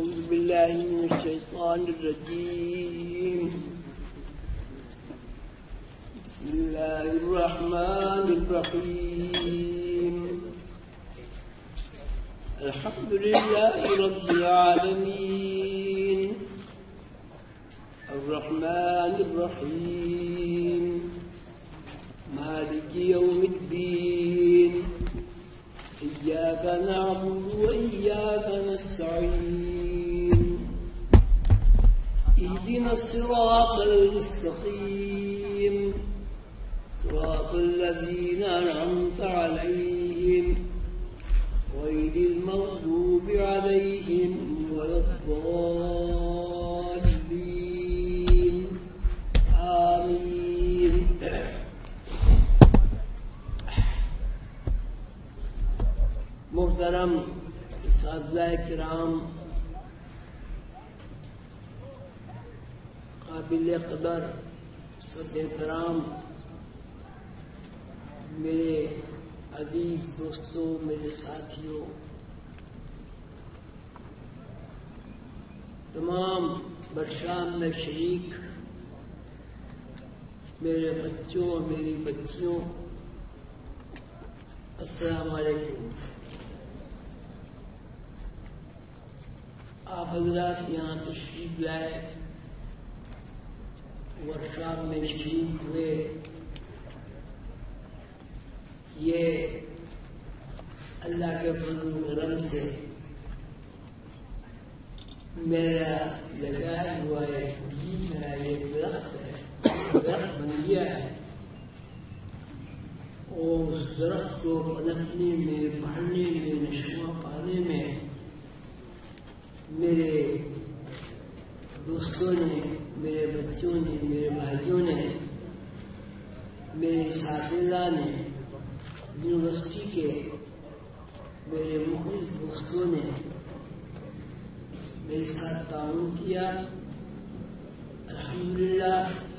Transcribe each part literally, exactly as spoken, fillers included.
أعوذ بالله من الشيطان الرجيم. بسم الله الرحمن الرحيم. الحمد لله رب العالمين الرحمن الرحيم مالك يوم الدين إياك نعبد وإياك نستعين اهدنا الصراط المستقيم صراط الذين أنعمت عليهم غير المغضوب عليهم ولا الضالين آمين. محترم اساتذہ کرام، قابل قدر سب احترام میرے عزیز دوستوں، میرے ساتھیوں، تمام برشام میں شریک میرے بچوں اور میری بچیوں، السلام علیکم. آپ حضرات یہاں تشریف لائے، ورکشاپ میں شریک ہوئے، یہ اللہ کے فضل و کرم سے میرا لگایا ہوا ایک بیج ہے، ایک درخت ہے، درخت بن گیا ہے، اور اس درخت کو پنپنے میں، بڑھنے میں، نشو پانے میں میرے دوستوں نے، میرے بچوں نے، میرے بھائیوں نے، میرے اساتذہ نے، یونیورسٹی کے میرے مخلص دوستوں نے میرے ساتھ تعاون کیا. الحمدللہ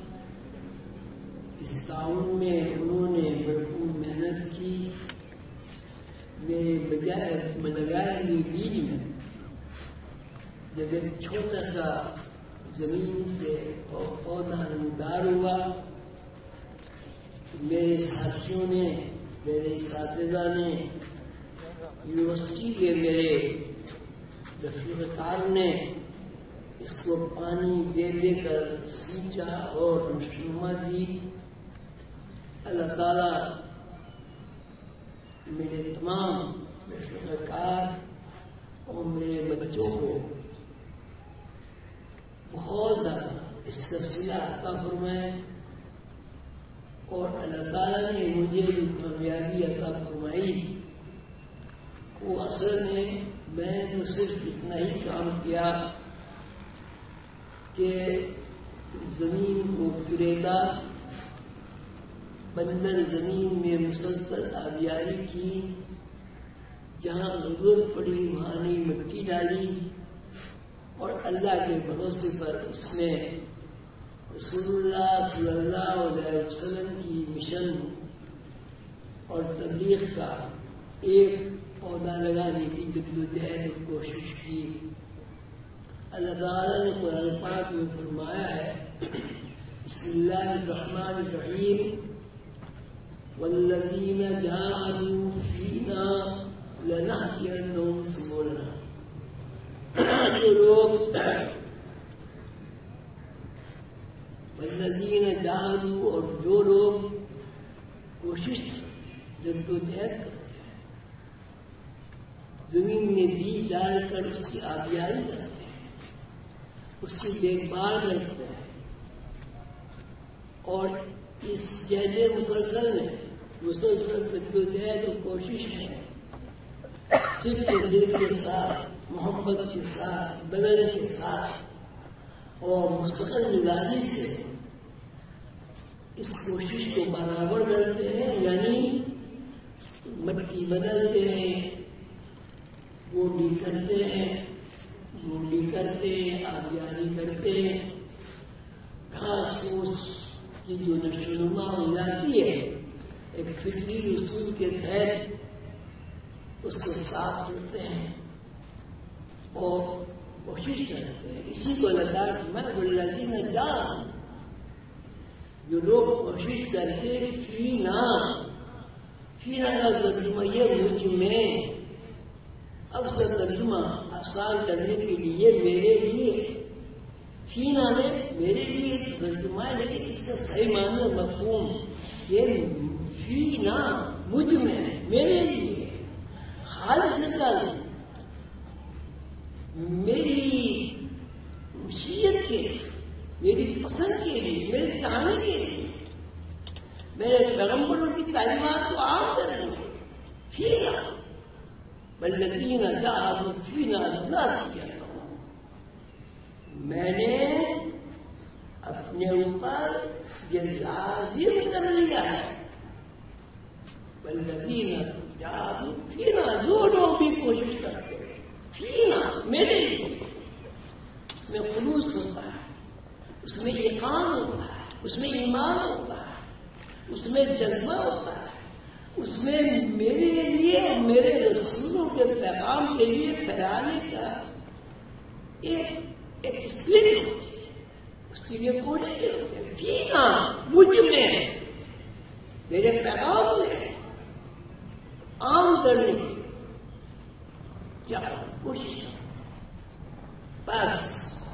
اس تعاون میں انہوں نے بھرپور محنت کی. میرے بجائے لگائے ہوئے بیج میں جب ایک چھوٹا سا زمین سے پودا نمودار ہوا، میرے ساتھیوں نے، میرے اساتذہ نے، یونیورسٹی کے میرے دفتر نے اس کو پانی دے دے کر سینچا اور نشوما دی. اللہ تعالیٰ میرے تمام کار اور میرے بچوں کو بہت زیادہ استفادہ عطا فرمائے، اور اللہ تعالیٰ نے مجھے جو کامیابی عطا فرمائی وہ اصل میں میں تو صرف اتنا ہی کام کیا کہ زمین کو کریدا بندر زمین میں مسلسل آبیاری کی، جہاں ضرورت پڑی وہاں نہیں مٹی ڈالی، اور اللہ کے بھروسے پر اس میں رسول اللہ صلی اللہ علیہ وسلم کی مشن اور تبلیغ کا ایک پودا لگانے کی جدوجہد کوشش کی. اللہ تعالیٰ نے قرآن پاک میں فرمایا ہے، بسم اللہ الرحمن الرحیم، والذین جاہدوا فینا لنہدینہم سبلنا. جو لوگ والذین جاہدوا، اور جو لوگ کوشش جدوجہد کرتے ہیں، زمین میں بیج ڈال کر اس کی آبیاری کرتے ہیں، اس کی دیکھ بھال کرتے ہیں، اور اس جہد مسلسل میں مسلسل جدوجہد اور کوشش ہے، صرف دل کے ساتھ، محبت کے ساتھ، بدل کے ساتھ اور مستقل مزاجی سے اس کوشش کو برابر کرتے ہیں، یعنی مٹی بدلتے ہیں، گوڈی کرتے ہیں، گوڈی کرتے ہیں، آبیاری کرتے ہیں، گھاس پھوس کی جو نشو و نما ہو جاتی ہے ایک فطری اصول کے تحت اس کو صاف کرتے ہیں اور کوشش کرتے ہیں. اسی کو اللہ تعالیٰ میں والذین جاہدوا، جو لوگ کوشش کرتے فینا، فینا کا ترجمہ یہ مجھ میں، اب اس کا ترجمہ آسان کرنے کے لیے میرے لیے، فینا میں میرے لیے ترجمہ ہے، لیکن اس کا صحیح معنی مفہوم یہ فینا مجھ میں میرے لیے خالصتاً میری مشیت کے، میری پسند کے لیے، میرے چاہنے کے لیے، میرے پیغمبروں کی تعلیمات کو عام کرنے کے فینا والذین جاہدوا فینا لنہدینہم، میں نے اپنے اوپر یہ لازم کر لیا ہے. والذین جاہدوا فینا، جو لوگ بھی کوشش کرتے ہیں فینا میرے لیے، اس میں خلوص ہوتا ہے، اس میں یقین ہوتا ہے، اس میں ایمان ہوتا ہے، اس میں جذبہ ہوتا ہے، اس میں میرے لیے میرے رسولوں کے پیغام کے لیے پھیلانے کا ایک ایک اسپرٹ ہوتی ہے، اس کے لیے کوشش ہوتی ہے. فینا مجھ میں، میرے پیغام میں عام کرنے کے لیے کیا کوشش کروں. بس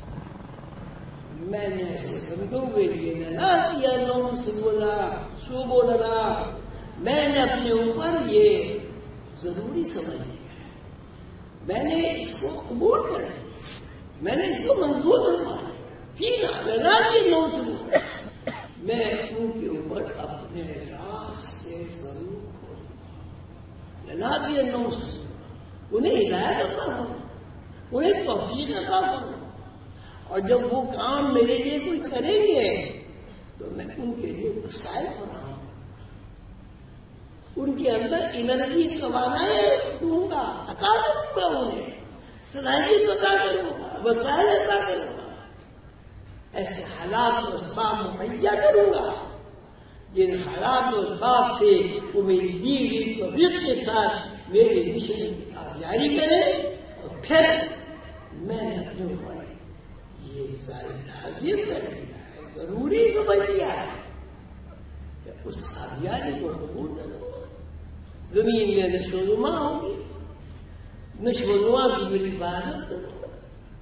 میں نے ایسے بندوں کے لیے نہ کیا نوم سے بولا سو بولا، میں نے اپنے اوپر یہ ضروری سمجھ لیا، میں نے اس کو قبول کر لیا، میں نے اس کو منظور مانا. فینا نوم سے بولا، میں ان کے اوپر اپنے راستے ضرور لا دیا نوم سے، انہیں ہدایت عطا کروں، انہیں توفیق عطا کروں. اور جب وہ کام میرے لیے کوئی کریں گے تو میں ان کے لیے وسائل فراہم کروں، ان کے اندر انرجی توانائی دوں گا، عطا کروں گا، انہیں صلاحیت عطا کروں گا، وسائل عطا کروں گا، ایسے حالات و اسباب مہیا کروں گا جن حالات و اسباب سے وہ میری دی گئی توفیق کے ساتھ میرے مشن کی کامیابی کرے. اور پھر میں نے اپنے اوپر یہ لازم کر لیا ہے، ضروری سمجھ لیا ہے کہ اس کامیابی کو قبول کروں. زمین میں نشو و نما ہوگی، نشو و نما کی میری حفاظت کروں گا،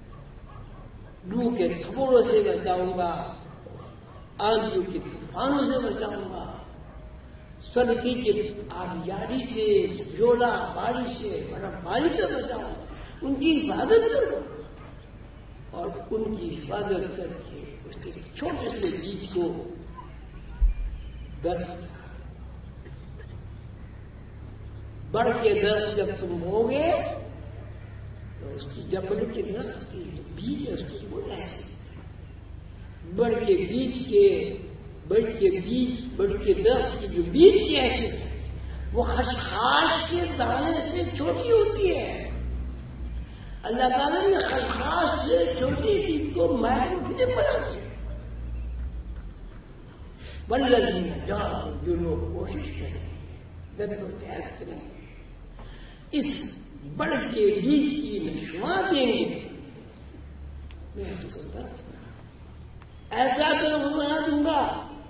لو کے تھپڑوں سے بچاؤں گا، آندھیوں کے طوفانوں سے بچاؤں گا، سردی کے آبیاری سے، جولا بارش سے، برف باری سے بچاؤں گا، ان کی حفاظت کروں اور ان کی حفاظت کر کے اس کے چھوٹے سے بیج کو درخت بڑھ کے درخت جب تم بو گے تو اس کی جبڑ کے درخت کی جو بیج ہے اس کو ایسے بڑھ کے بیج کے بڑھ کے بیج بڑھ کے درخت کی جو بیج کی ایسے وہ خشخاش کے دانے سے چھوٹی ہوتی ہے. اللہ تعالیٰ نے خشخاش سے چھوٹی بیج کو مائکروفلم بنا دیا. والذین جاہدوا، جو لوگ کوشش کریں جد و جہد کریں اس بڑھ کے بیج کی نشوا دیں گے، میں تو درخت ایسا درخت بنا دوں گا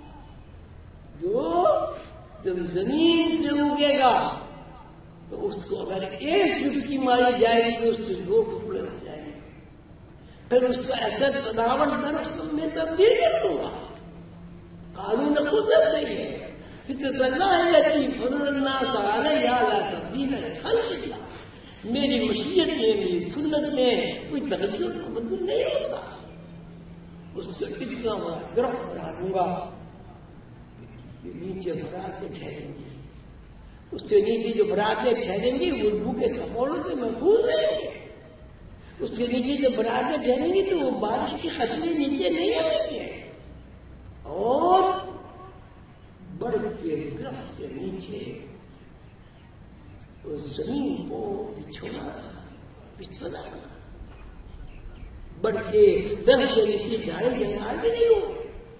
جو جب زمین سے اگے گا تو اس کو اگر ایک چٹکی ماری جائے گی تو اس کے دو ٹکڑے ہو جائیں گے. پھر اس کو ایسا تداون درخت میں تبدیل کر دوں گا. قانون قدرت نہیں ہے، فطرت اللہ التي فطر الناس علیہا لا تبدیل لخلق اللہ. میری مشیت میں، میری سنت میں کوئی تغیر تبدل نہیں ہوتا. اس کو اتنا بڑا درخت بنا دوں گا کہ نیچے براتیں ٹھہریں گی، اس کے نیچے جو براتیں ٹھہریں گی وہ لو کے کپڑوں سے محفوظ رہیں گے. اس کے نیچے جو براتیں ٹھہریں گی تو وہ بارش کی خطرے نیچے نہیں آئیں گے. اور بڑھ کے درخت کے نیچے اس زمین کو بچھونا بچھونا بڑھ کے درخت کے نیچے جھاڑی جنگال بھی نہیں ہو.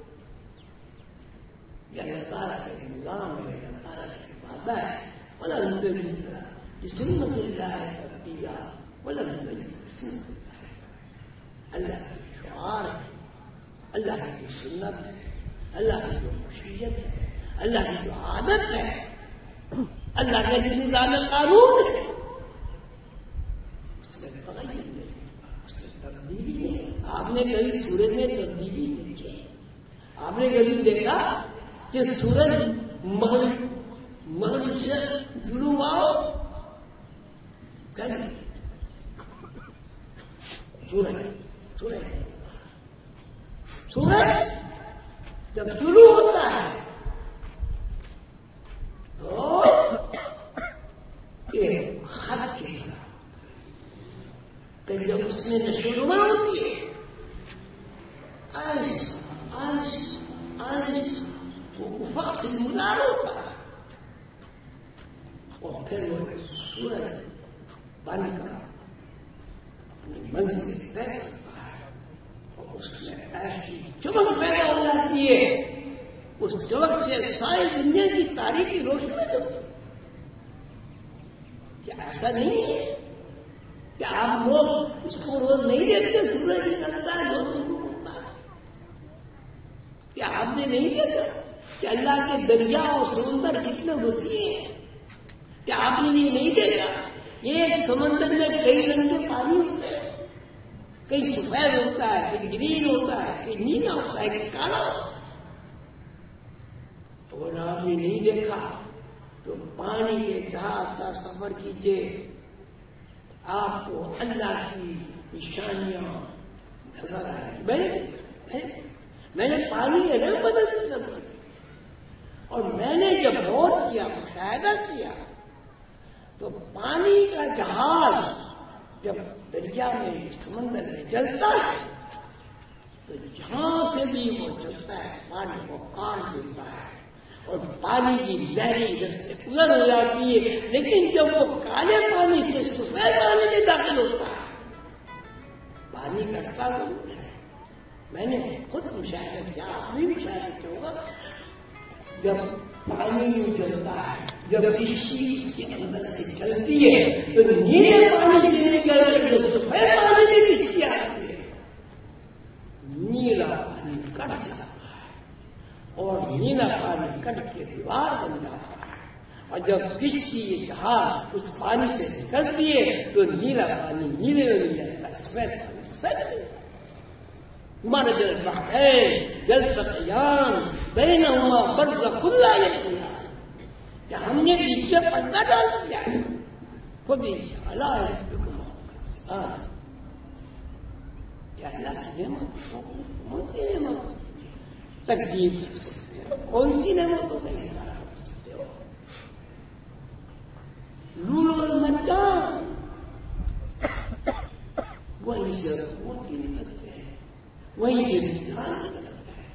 یہ اللہ تعالیٰ کا نظام ہے، اللہ تعالیٰ کا وعدہ ہے. وَلَن تَجِدَ لِسُنَّتِ اللَّهِ تَبْدِيلًا وَلَن تَجِدَ لِسُنَّتِ اللَّهِ اللہ کی جو خصوصیت ہے، اللہ کی جو عادت ہے، اللہ کا جو نظام قانون ہے، اس میں تغیر نہیں، اس میں تبدیلی نہیں۔ آپ نے کبھی سورج میں تبدیلی نہیں کی؟ آپ نے کبھی دیکھا کہ سورج مغرب مغرب سے شروع ہوا سورج سورج سورج جب شروع ہوتا ہے تو ایک خط کی طرح کہ جب اس میں نشوونما ہوتی ہے آئس آئس آئس تو افق سے منار ہوتا ہے، اور پھر وہ سورج بن کر اپنی منزل سے طے کرتا ہے، اور اس میں ایسی چمک پیدا ہو جاتی ہے، اس چمک سے ساری دنیا کی تاریخی روشنی ہوتی ہے۔ کیا ایسا نہیں ہے کہ آپ لوگ اس کو روز نہیں دیکھتے؟ سورج نکلتا ہے روز شروع ہوتا ہے، کیا آپ نے نہیں دیکھا کہ اللہ کے دریا اور سمندر کتنے وسیع ہیں؟ کیا آپ نے یہ نہیں دیکھا یہ سمندر میں کئی رنگ کے پانی ہوتے ہیں، کئی سفید ہوتا ہے، کئی گرین ہوتا ہے، کئی نیلا ہوتا ہے، کئی کالا ہوتا ہے؟ اگر آپ نے نہیں دیکھا تو پانی کے جہاز کا سفر کیجیے، آپ کو اللہ کی نشانیاں نظر آئیں گی۔ میں نے دیکھا، میں نے پانی کے رنگ بدلتے نظر کی، اور میں نے جب غور کیا، مشاہدہ کیا، تو پانی کا جہاز جب دریا میں سمندر میں چلتا ہے تو جہاں سے بھی وہ چلتا ہے پانی کو کاٹ دیتا ہے، اور پانی کی لہریں ادھر سے ادھر ہو جاتی ہے، لیکن جب وہ کالے پانی سے سفید پانی میں داخل ہوتا ہے پانی کٹتا ضرور ہے۔ میں نے خود مشاہدہ کیا، آپ بھی مشاہدہ کیا ہوگا، جب پانی چلتا ہے، جب کشتی کے اندر سے چلتی ہے تو نیلے پانی سے نکل کر جو سفید پانی میں کشتی آتی ہے، نیلا پانی کٹ جاتا ہے اور نیلا پانی کٹ کے دیوار بن جاتا ہے، اور جب کشتی جہاز اس پانی سے نکلتی ہے تو نیلا پانی نیلے میں مل جاتا ہے، سفید پانی سفید۔ مرج البحرین یلتقیان بینہما برزخ لا یبغیان، کہ ہم نے بیچ میں پردہ ڈال دیا ہے، خود ہی الا یربکم ہاں یا اللہ کی نعمت، کون سی نعمت تکذیب کر سکتے ہو؟ کون سی نعمت کو نہیں کر سکتے ہو؟ لولو المرجان وہیں سے موتی نکلتے ہیں، وہیں سے نکال نکلتے ہیں۔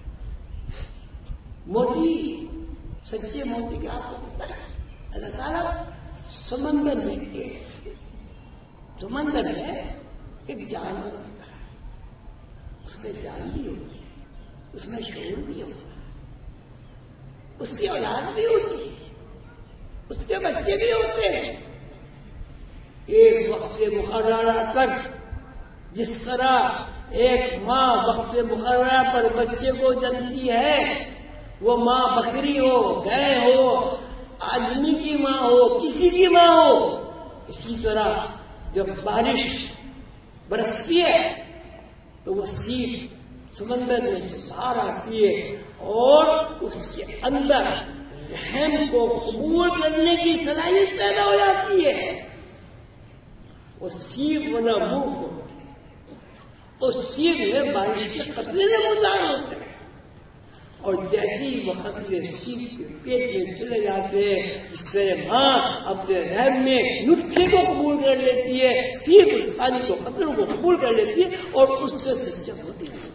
موتی، سچے موتی کا آپ کو پتا ہے، اللہ تعالیٰ سمندر میں ایک سمندر میں ایک جانور ہوتا ہے، اس میں جان بھی ہوتی ہے، اس میں شعور بھی ہوتا ہے، اس کی اولاد بھی ہوتی ہے، اس کے بچے بھی ہوتے ہیں۔ ایک وقت مقررہ پر جس طرح ایک ماں وقت مقررہ پر بچے کو جنتی ہے، وہ ماں بکری ہو، گائے ہو، آدمی کی ماں ہو، کسی کی ماں ہو، اسی طرح جب بارش برستی ہے تو وہ سیپ سمندر میں سے باہر آتی ہے، اور اس کے اندر رحم کو قبول کرنے کی صلاحیت پیدا ہو جاتی ہے، وہ سیپ ورنہ منہ کو اس سیب میں بارش کے قطرے میں مردار ہوتے ہیں، اور جیسے ہی وہ قطرے سیب کے پیٹ میں چلے جاتے ہیں، اس طرح ماں اپنے رحم میں نطفے کو قبول کر لیتی ہے، سیب اس پانی کو قطروں کو قبول کر لیتی ہے، اور اس سے سچا ہوتی ہے۔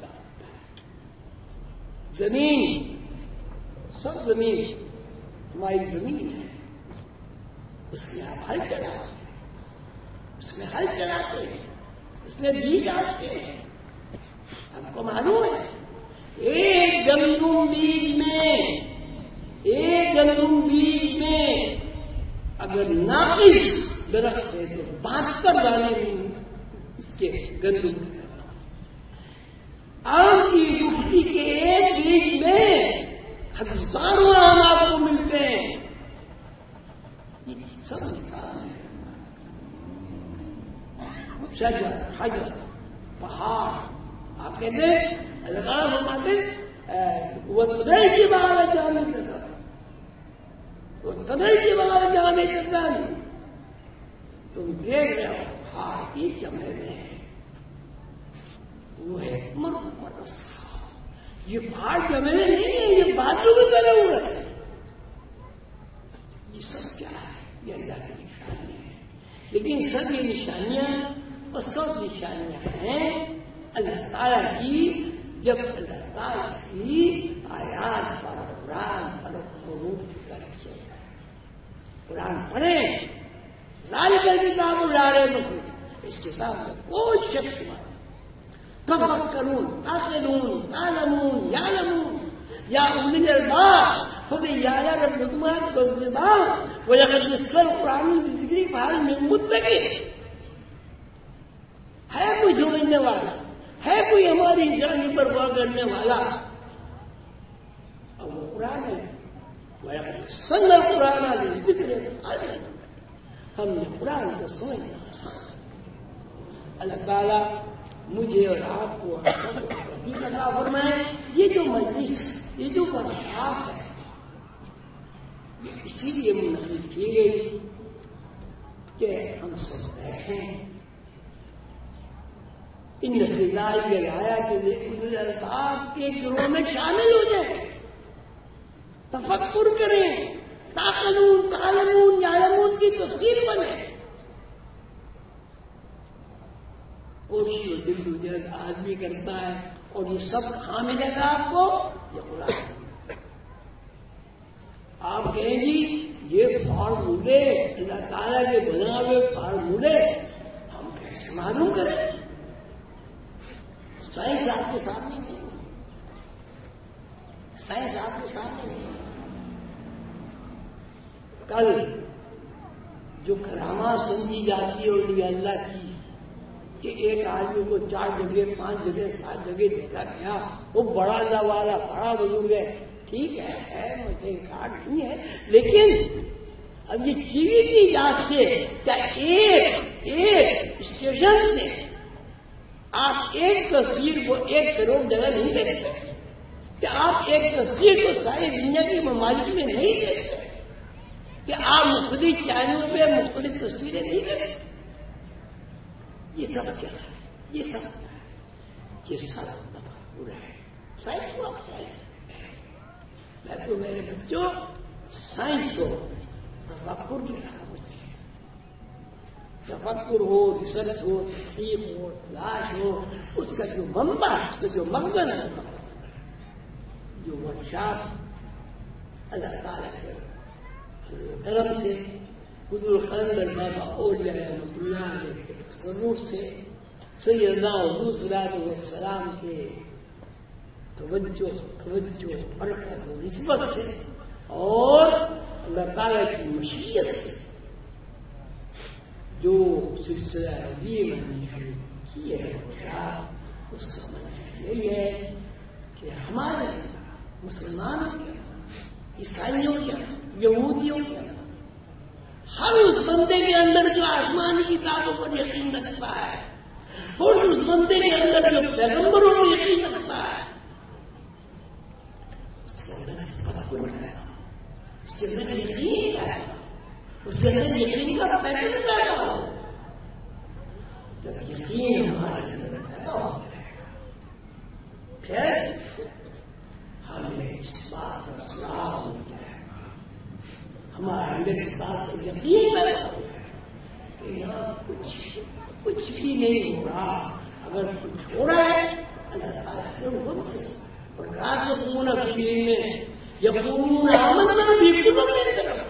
زمین، سب زمین ہماری زمین ہے، اس میں آپ ہل چلاتے ہیں، اس میں ہل چلاتے ہیں، اس میں بیج آتے ہیں۔ آپ کو معلوم ہے ایک گندم بیج میں ایک گندم بیج میں اگر ناقص درخت ہے تو بہتر دانے اس کے گندم، آم کی گٹھلی کے ایک بیج میں ہزاروں نام آپ کو ملتے ہیں. یہ سب مثال ہے. شجر حجر پہاڑ آپ کہتے ہیں اللہ تعالیٰ فرماتے وہ تدل کی بغاوت جانے دیتا وہ تدل کی بغاوت جانے دیتا تم دیکھ رہے ہو پہاڑ کی جمع میں وہ ہے مرد مرس. یہ پہاڑ جمع میں نہیں ہے, یہ باتوں میں کرے ہوئے ہیں. یہ سب کیا ہے؟ یہ اللہ کی نشانیاں ہیں. لیکن سب یہ نشانیاں اور سب نشانیاں ہیں اللہ تعالیٰ کی. جب اللہ تعالیٰ کی آیات پر قرآن پر حروف کر کے قرآن پڑھیں ذالک الکتاب لا ریب فیہ, اس کتاب میں کوئی شک نہیں. تفکرون تعقلون تعلمون یعلمون یا اولی الالباب فبآیات ربکم تکذبان ولقد یسرنا القرآن للذکر فہل من مدکر. ہے کوئی سمجھنے والا, ہے کوئی ہماری جان پر غور کرنے والا؟ اور وہ قرآن ہے. وَلَقَدْ يَسَّرْنَا الْقُرْآنَ لِلذِّكْرِ فَهَلْ مِن مُدَّكِرٍ. ہم نے قرآن کو سمجھنا آسان. اللہ تعالیٰ مجھے اور آپ کو توفیق عطا فرمائے. یہ جو مجلس, یہ جو ورکشاپ ہے, یہ اسی لیے منعقد کی گئی کہ ہم سب بیٹھیں ان فضائی الآیات لأولی الألباب کے گروہ میں شامل ہو جائیں, تفکر کریں, تعقلون تعلمون یعلمون کی تفسیر بنے. کوشش و دل و جہد آدمی کرتا ہے اور یہ سب کہاں ملے گا آپ کو؟ یہ قرآن. آپ کہیں گی یہ فارمولے اللہ تعالیٰ کے بنا ہوئے فارمولے ہم کیسے معلوم کریں؟ سائنس آپ کے سامنے نہیں, سائنس آپ کے سامنے نہیں. کل جو کرامات سمجھی جاتی ہے اور یہ اللہ کی کہ ایک آدمی کو چار جگہ پانچ جگہ سات جگہ دیکھا گیا, وہ بڑا اللہ والا بڑا بزرگ ہے, ٹھیک ہے, ہے مجھے انکار نہیں ہے. لیکن اب یہ ٹی وی کی یاد سے کیا ایک ایک اسٹیشن سے آپ ایک تصویر کو ایک کروڑ جگہ نہیں دیکھ سکتے؟ کہ آپ ایک تصویر کو ساری دنیا کی ممالک میں نہیں دیکھ سکتے؟ کہ آپ مختلف چینلوں پہ مختلف تصویریں نہیں دیکھ سکتے؟ یہ سب کیا ہے؟ یہ سب کیا ہے؟ یہ سب تفکر ہے. سائنس کو میں تو میرے بچوں سائنس کو تفکر کی طرح مجھے تفکر ہو, ریسرچ ہو, تحقیق ہو, تلاش ہو, اس کا جو منبع, اس کا جو مغزن ہے, جو ورکشاپ اللہ تعالیٰ کے کرم سے حضور قلندر بابا اولیاء رحمۃ اللہ علیہ کے تصور سے سیدنا حضور صلی اللہ علیہ وسلم کے توجہ توجہ برکت و نسبت سے اور اللہ تعالیٰ کی مشیت سے جو سلسلہ عظیم نے کی ہے اس کا مطلب یہی ہے کہ ہمارے مسلمانوں کے عیسائیوں کے یہودیوں کے ہر اس بندے کے اندر جو آسمانی کتابوں پر یقین رکھتا ہے اور اس بندے کے اندر جو پیغمبروں پر یقین رکھتا ہے اس کے اندر یقین ہے, اس کے اندر یقین کا پیٹرن پیدا ہو. جب یقین ہمارے اندر پیدا ہو جائے گا پھر ہمیں اس بات کا اقرار ہو جائے گا, ہمارے اندر اس بات کا یقین پیدا ہو جائے گا کہ یہاں کچھ کچھ بھی نہیں ہو رہا. اگر کچھ ہو رہا ہے اللہ تعالیٰ کے حکم سے. اور راسخون فی العلم میں یقولون آمنا بہ کل من عند ربنا,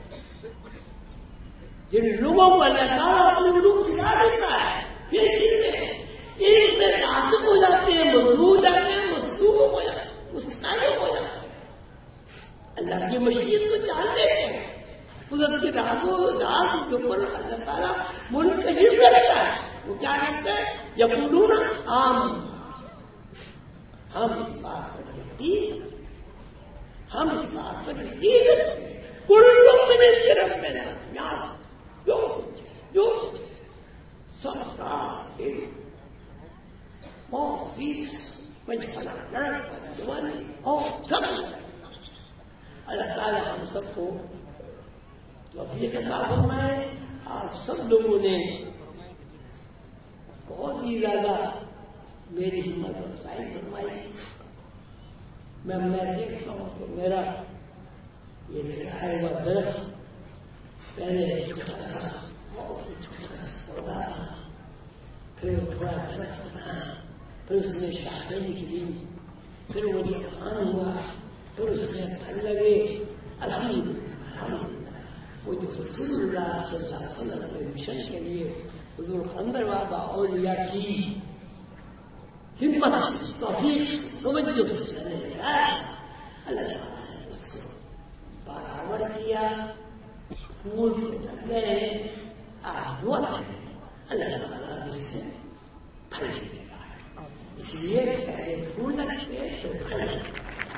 جن لوگوں کو اللہ تعالیٰ اپنے علوم سکھا دیتا ہے پھر علم میں راسخ ہو جاتے ہیں, مضبوط جاتے ہیں, مستوب ہو جاتے ہیں, مستقیم ہو جاتے ہیں, اللہ کی مشیت کو جان لیتے ہیں. قدرت کے رازوں راز کے اوپر اللہ تعالیٰ منکشف کرتا ہے. وہ کیا کرتا ہے؟ یقولون آمنا, ہم اس بات پر یقین, ہم كل من ربنا يعرف يخرج يخرج صدقاء ما فيه مجمع نعرف الدواني أو صدق اللہ تعالیٰ ہم سب کو توفیق عطا فرمائے. آپ سب لوگوں نے بہت ہی زیادہ میری ہمت افزائی فرمائی. میں میں دیکھتا ہوں کہ میرا یہ لگایا ہوا درخت پہلے چھوٹا سا بہت چھوٹا سا پودا تھا، پھر وہ تھوڑا درخت بنا، پھر اس میں شاخیں نکلی، پھر وہ جوان ہوا، پھر اس میں پھل لگے. الحمدللہ وہ جو رسول اللہ صلی اللہ علیہ وسلم کے مشن کے لیے حضور قلندر بابا اولیاء کی ہمت توفیق توجہ سے اللہ تعالیٰ نے اس کو برابر کیا، پھول لگ گئے. آپ دعا کریں اللہ تعالیٰ اس سے پھل دے گا. اس لیے پہلے پھول لگتے تو پھل لگتے.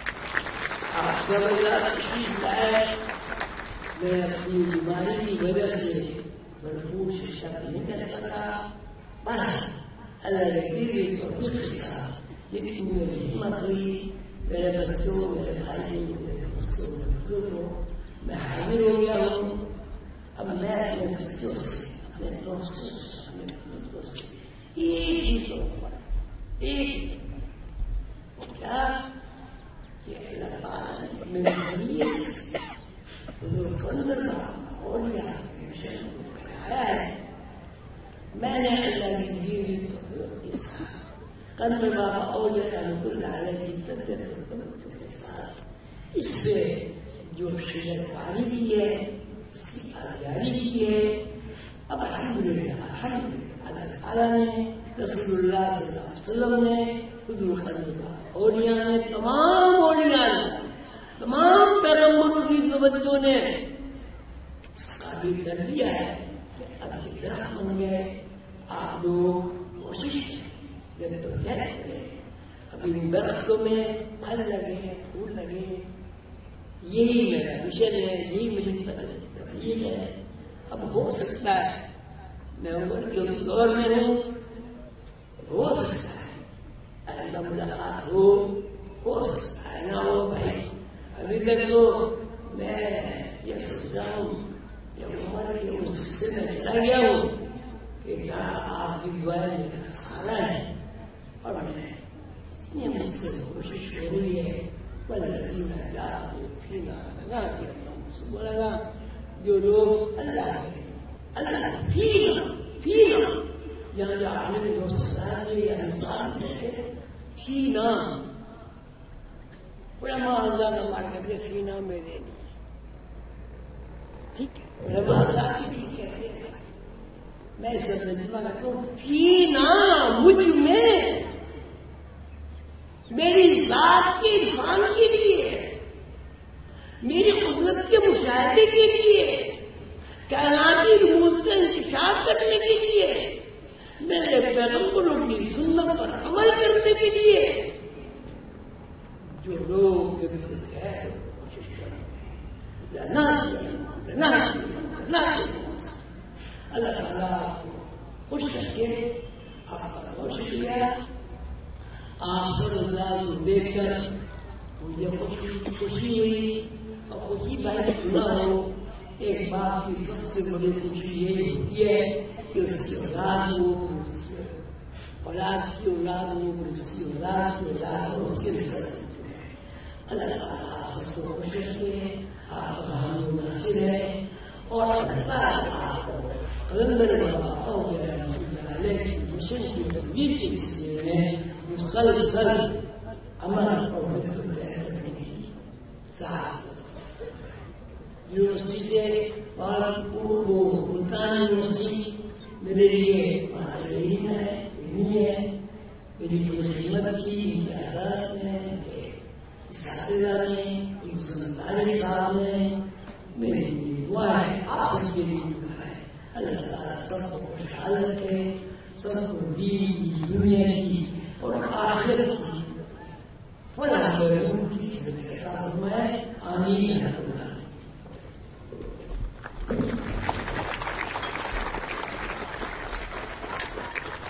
آپ سب اللہ تشریف لائے. میں اپنی بیماری کی وجہ سے بھرپور شکشا نہیں کر سکا. بہرحال اللہ نے میری توفیق کے ساتھ جتنی میری ہمت ہوئی، میرے بچوں، میرے بھائیوں، میرے دوستوں، میرے بزرگوں، میں حاضر ہو گیا ہوں. اب میں اپنے بچوں سے، اپنے دوستوں سے، اپنے بزرگوں سے ایک ہی شوق پڑا، ایک کیا کہ اللہ تعالیٰ نے میرے ذریعے سے حضور قلندر بابا اولیاء کے مشن کو پھیلایا ہے. میں نے اللہ کی دی ہوئی توفیق کے ساتھ قلندر بابا اولیاء رحمۃ اللہ علیہ کی تربیت و توجہ کے ساتھ اس سے جو شجر کاری کی ہے، اس کی کاریگری کی ہے. اب الحمدللہ الحمدللہ اللہ تعالیٰ نے، رسول اللہ صلی اللہ علیہ وسلم نے، حضور قلندر بابا اولیاء نے، تمام اولیاء نے، تمام پیغمبروں کی توجہ نے اس قابل کر دیا ہے کہ اب یہ درخت بن گئے. آپ لوگ کوشش جدوجہد کریں، اب ان درختوں میں پھل لگے، پھول لگے. یہی میرا مشن ہے، یہی میری تبلیغ ہے. اب ہو سکتا ہے میں عمر کے اس دور میں ہوں، ہو سکتا ہے ایسا ملاقات ہو ہو سکتا ہے نہ ہو. بھائی ابھی تک تو میں یہ سوچ رہا ہوں کہ عمر کے اس حصے میں چلا گیا ہوں کہ یہاں آپ کی دعائیں میرا سہارا ہے، اور میں اتنی مجھ سے کوشش ہو رہی ہے. والذین جاءوا فینا لنهدینهم سبلنا، جو لوگ اللہ کے اللہ فینا فینا یہاں جو عامل دوستان یا انسان ہے فینا، علماء اللہ کا مان کر کے فینا میرے لیے ٹھیک ہے، علماء اللہ کی ٹھیک ہے. میں اس کا ترجمہ کرتا ہوں فینا، مجھ میں، میری ذات کے عرفان کے لیے، میری قدرت کے مشاہدے کے لیے، کائناتی امور کا انکشاف کرنے کے لیے، میرے پیغمبروں کی سنت پر عمل کرنے کے لیے جو لوگ کوشش کریں. اللہ تعالیٰ خوش کر کے آپ کا بہت شکریہ. آپ صلی اللہ کو دیکھ کر مجھے خوشی خوشی ہوئی، اور خوشی بھائی سنا ہو. ایک باپ کی سب سے بڑی خوشی یہی ہوتی ہے کہ اس کی اولاد ہو، اولاد کی اولاد ہو، اس کی اولاد کی اولاد ہو، اس کے رشتہ. اللہ تعالیٰ آپ سب کو خوش رکھے، آپ کا حامی ناصر ہے. اور اللہ قلندر بابا اولیاء علیہ کی مشن کی تدبیر کے سلسلے میں مسلسل عمل اور خدمت کرنے کی ساتھ یونیورسٹی سے پالنپور وہ ملتان یونیورسٹی میرے لیے معلوم ہے، علمی ہے. میری پوری خدمت کی امتیازات میں، اساتذہ نے، سنتاری صاحب نے، میری دعا ہے آپ سب کے لیے دعا ہے. اللہ تعالیٰ سب کو خوشحال رکھے، سب کو دین کی، دنیا کی اور آخرت کی فلاح و بہبود کی زندگی عطا فرمائے. آمین.